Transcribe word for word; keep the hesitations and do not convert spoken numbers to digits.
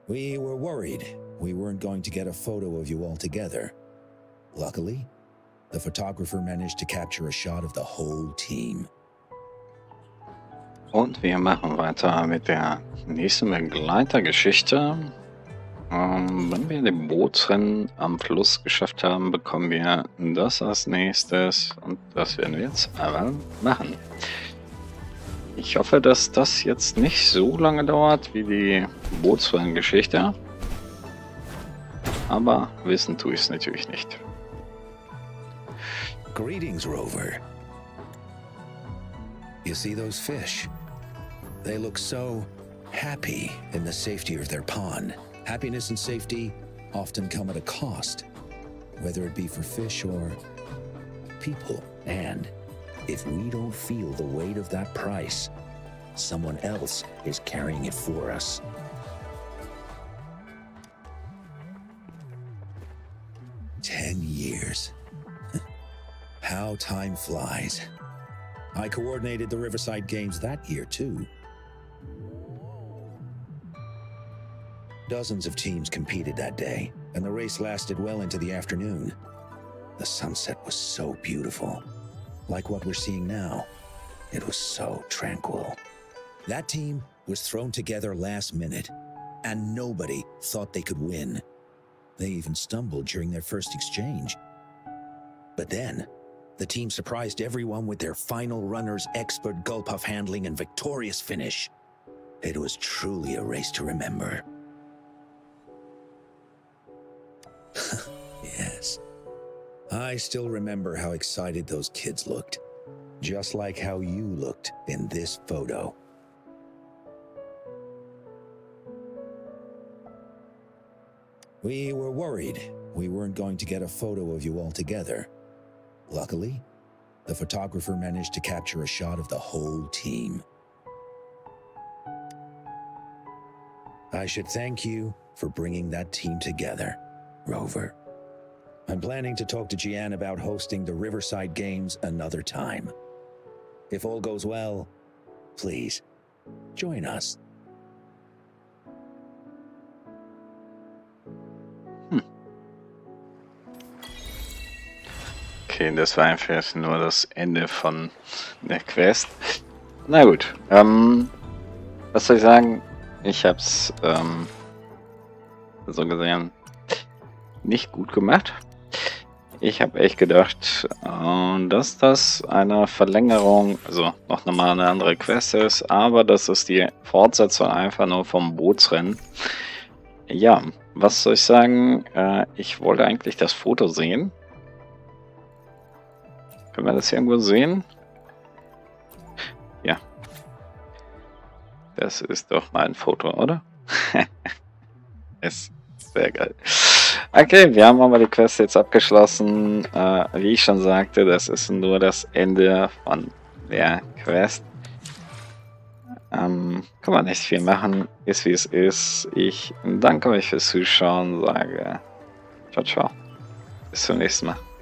We were worried we weren't going to get a photo of you all together. Luckily, the photographer managed to capture a shot of the whole team. Und wir machen weiter mit der nächsten Begleitergeschichte. Ähm, wenn wir den Bootsrennen am Fluss geschafft haben, bekommen wir das als nächstes. Und das werden wir jetzt einmal machen. Ich hoffe, dass das jetzt nicht so lange dauert wie die Bootsrenngeschichte. Aber wissen tue ich es natürlich nicht. Greetings, Rover. You see those fish? They look so happy in the safety of their pond. Happiness and safety often come at a cost, whether it be for fish or people. And if we don't feel the weight of that price, someone else is carrying it for us. Ten years. How time flies. I coordinated the Riverside Games that year, too. Dozens of teams competed that day, and the race lasted well into the afternoon. The sunset was so beautiful. Like what we're seeing now, it was so tranquil. That team was thrown together last minute, and nobody thought they could win. They even stumbled during their first exchange. But then, the team surprised everyone with their final runner's expert gull-puff handling and victorious finish. It was truly a race to remember. Yes. I still remember how excited those kids looked. Just like how you looked in this photo. We were worried we weren't going to get a photo of you all together. Luckily, the photographer managed to capture a shot of the whole team. I should thank you for bringing that team together, Rover. I'm planning to talk to Gian about hosting the Riverside Games another time. If all goes well, please, join us. Okay, das war einfach nur das Ende von der Quest. Na gut, ähm, was soll ich sagen? Ich hab's, ähm, so gesehen nicht gut gemacht. Ich habe echt gedacht, äh, dass das eine Verlängerung, also noch nochmal eine andere Quest ist, aber das ist die Fortsetzung einfach nur vom Bootsrennen. Ja, was soll ich sagen? Äh, ich wollte eigentlich das Foto sehen. Können wir das hier irgendwo sehen? Ja. Das ist doch mal ein Foto, oder? Ist sehr geil. Okay, wir haben aber die Quest jetzt abgeschlossen. Äh, wie ich schon sagte, das ist nur das Ende von der Quest. Ähm, kann man nicht viel machen. Ist wie es ist. Ich danke euch fürs Zuschauen. Sage ciao, ciao. Bis zum nächsten Mal.